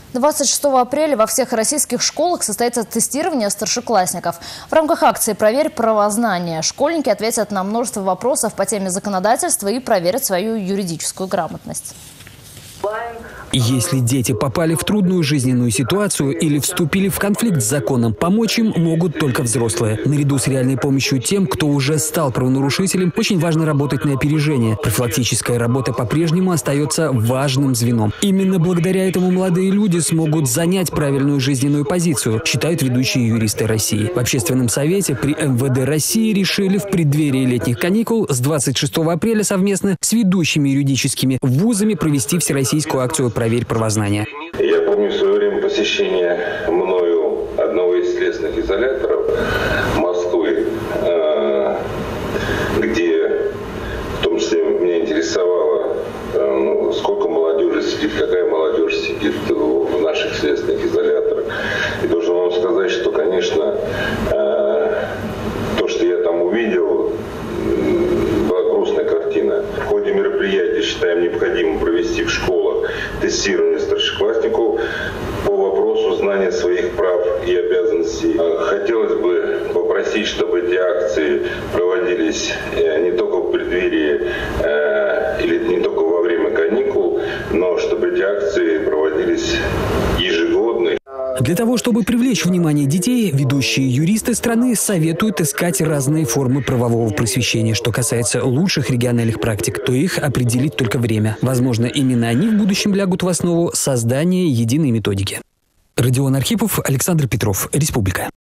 26 апреля во всех российских школах состоится тестирование старшеклассников. В рамках акции «Проверь правознание» школьники ответят на множество вопросов по теме законодательства и проверят свою юридическую грамотность. Если дети попали в трудную жизненную ситуацию или вступили в конфликт с законом, помочь им могут только взрослые. Наряду с реальной помощью тем, кто уже стал правонарушителем, очень важно работать на опережение. Профилактическая работа по-прежнему остается важным звеном. Именно благодаря этому молодые люди смогут занять правильную жизненную позицию, считают ведущие юристы России. В Общественном совете при МВД России решили в преддверии летних каникул с 26 апреля совместно с ведущими юридическими вузами провести всероссийскую акцию «Проверь правознание». Я помню в свое время посещение мною одного из следственных изоляторов Москвы, где в том числе меня интересовало, сколько молодежи сидит, какая молодежь сидит в наших следственных изоляторах. И должен вам сказать, что, конечно, то, что я там увидел, была грустная картина. В ходе мероприятия считаем необходимым провести в школах тестирование старшеклассников по вопросу знания своих прав и обязанностей. Хотелось бы попросить, чтобы эти акции проводились не только в преддверии или не только во время каникул, но чтобы эти акции проводились ежегодно. Для того, чтобы привлечь внимание детей, ведущие юристы страны советуют искать разные формы правового просвещения. Что касается лучших региональных практик, то их определит только время. Возможно, именно они в будущем лягут в основу создания единой методики. Родион Архипов, Александр Петров, Республика.